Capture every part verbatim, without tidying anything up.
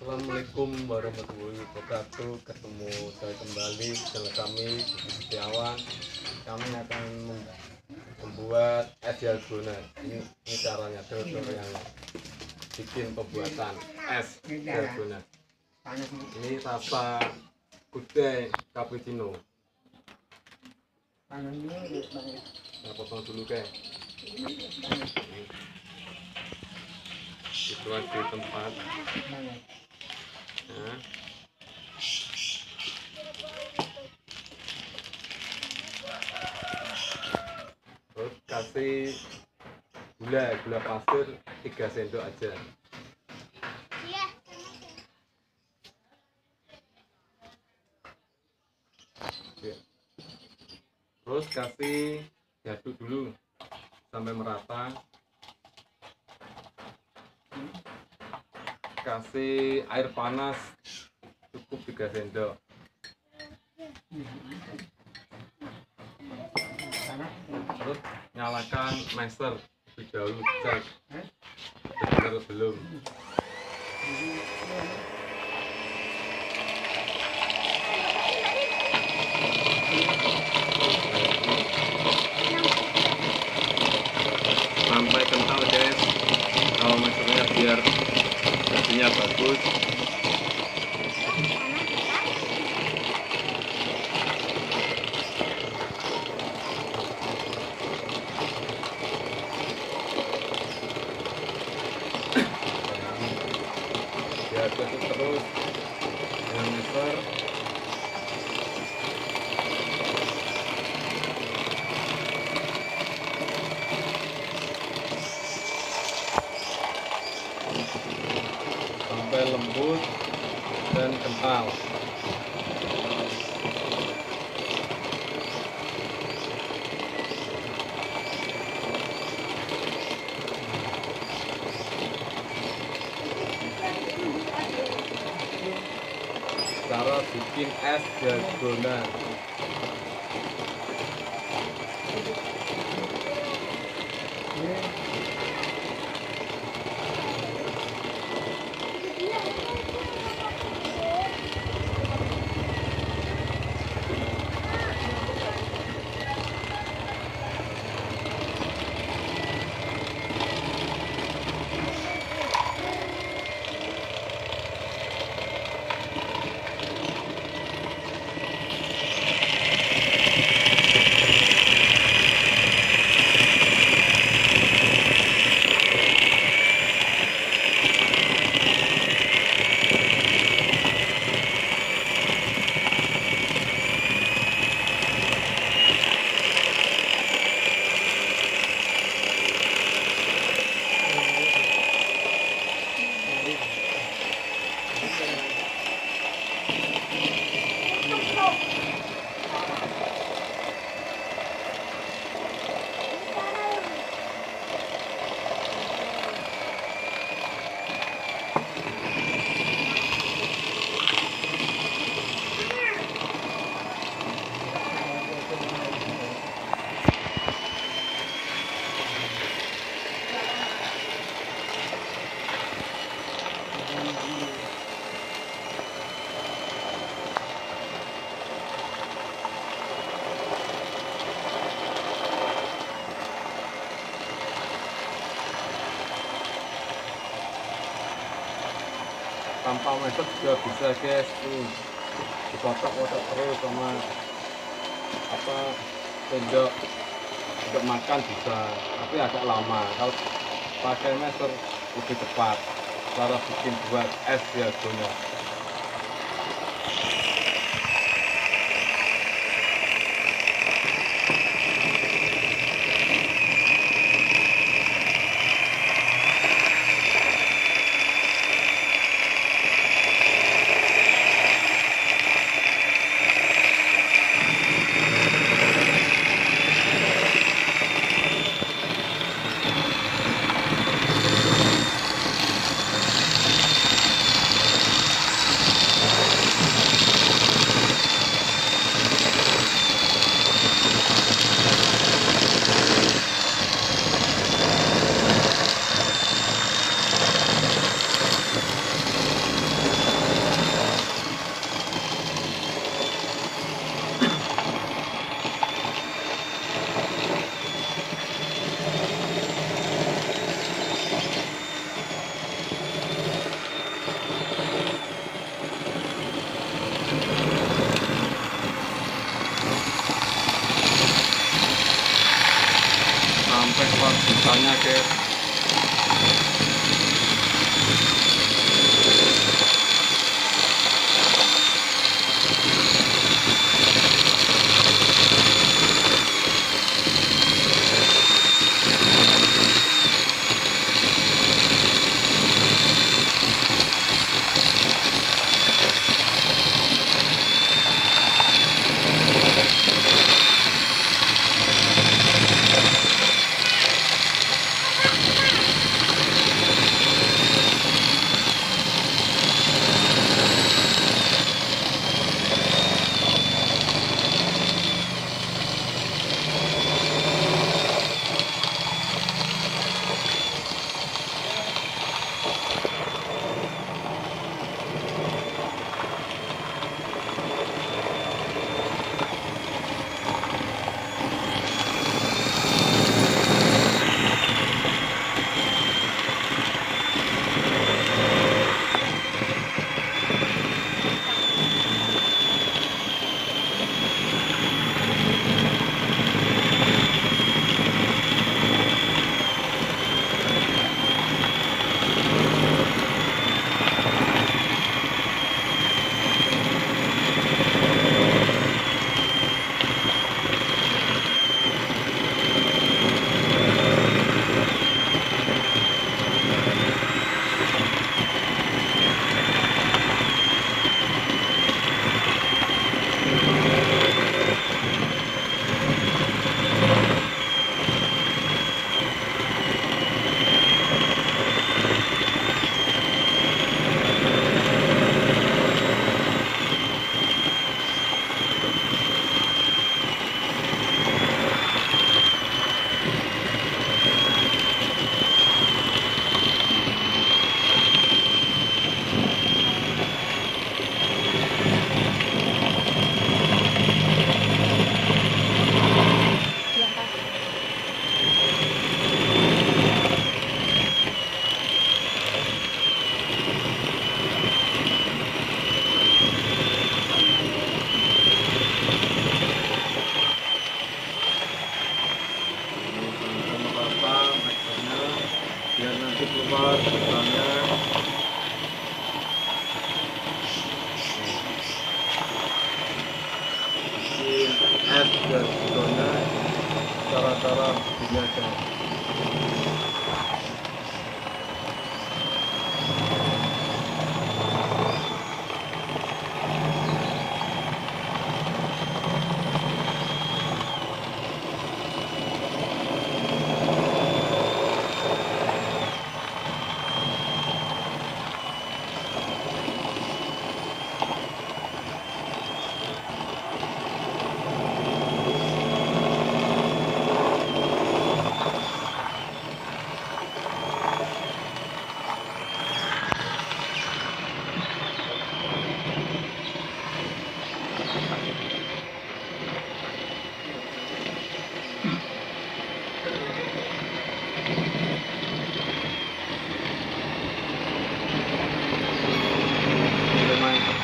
Assalamualaikum warahmatullahi wabarakatuh. Ketemu saya kembali channel kami Budi Setiawan. Kami akan membuat es dalgona. Ini, ini caranya tutor yang bikin pembuatan es dalgona. Ini rasa gudeg cappuccino. Nah, potong dulu ke. Itu di tempat. Nah. Terus kasih gula, gula pasir tiga sendok aja. Ya. Terus kasih diaduk dulu sampai merata. Kasih air panas cukup tiga sendok. Terus nyalakan master lebih dahulu, cek benar belum. Sampai kental guys, kalau masternya biar hasilnya bagus. Diaduk terus dengan master. Sampai lembut dan kental. Cara bikin es dalgona. Tanpa masak juga bisa guys, tuh dikotak-kotak terus sama apa sendok untuk makan bisa, tapi agak lama. Kalau pakai masker lebih cepat. Cara bikin buat es dalgona.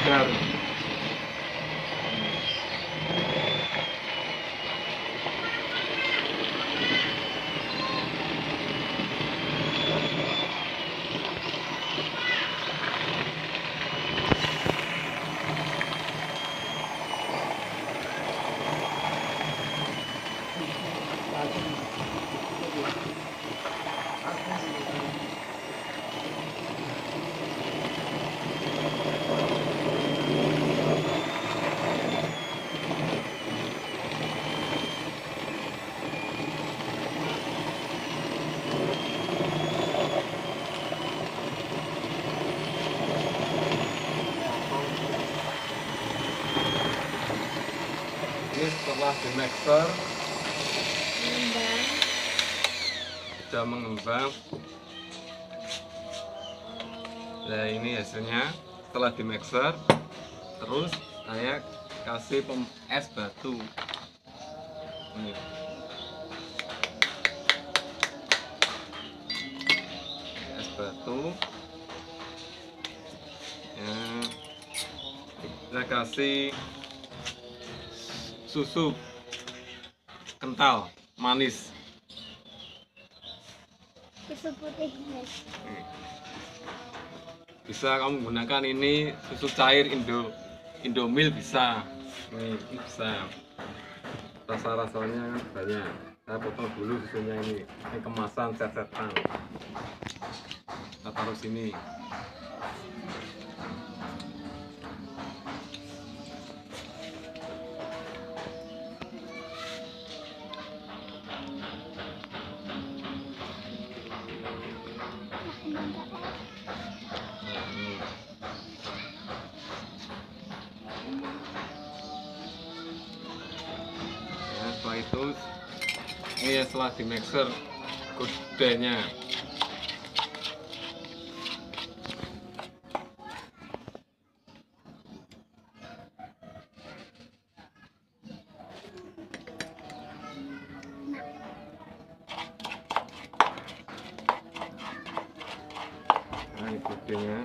segar. Ini setelah di mixer Mengembang. sudah mengembang. Nah ini hasilnya setelah di mixer. Terus saya kasih pem es batu. Ini. Es batu. Ya. Saya kasih susu kental manis. Susu putih, guys. Bisa kamu gunakan ini susu cair Indo Indomil bisa. Ini bisa. Rasa-rasanya banyak. Saya potong dulu susunya ini. Ini kemasan set-setan. Kita taruh sini. Nah, setelah itu ini ya setelah di mixer gudenya. Nah, ini gudenya.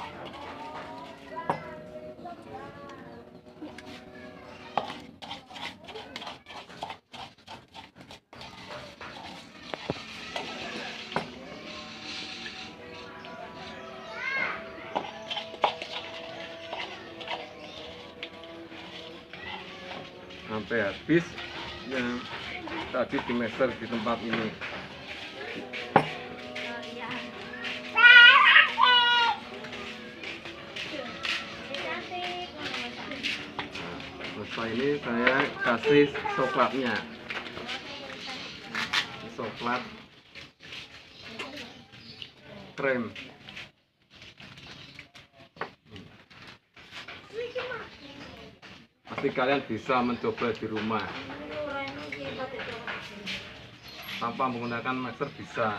Sampai habis yang tadi di mixer di tempat ini. Nah, setelah ini saya kasih coklatnya. Coklat krem. Pasti kalian bisa mencoba di rumah tanpa menggunakan mixer bisa.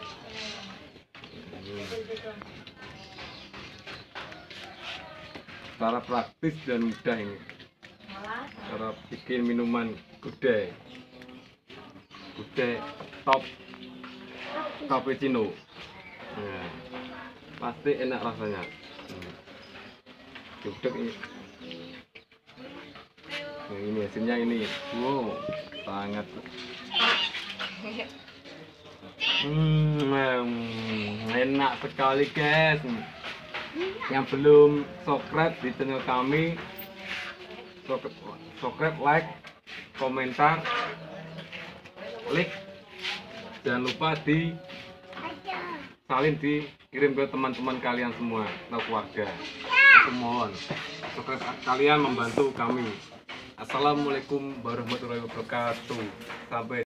Cara praktis dan mudah ini. Cara bikin minuman gudeg. Gudeg top cappuccino. Nah, pasti enak rasanya. Gudeg ini. Nah, ini hasilnya ini. Wow, sangat. Hmm, enak sekali guys. Yang belum subscribe di channel kami, subscribe, like, komentar, klik, jangan lupa di salin dikirim ke teman-teman kalian semua atau keluarga. Aku mohon subscribe kalian membantu kami. Assalamualaikum warahmatullahi wabarakatuh. Sampai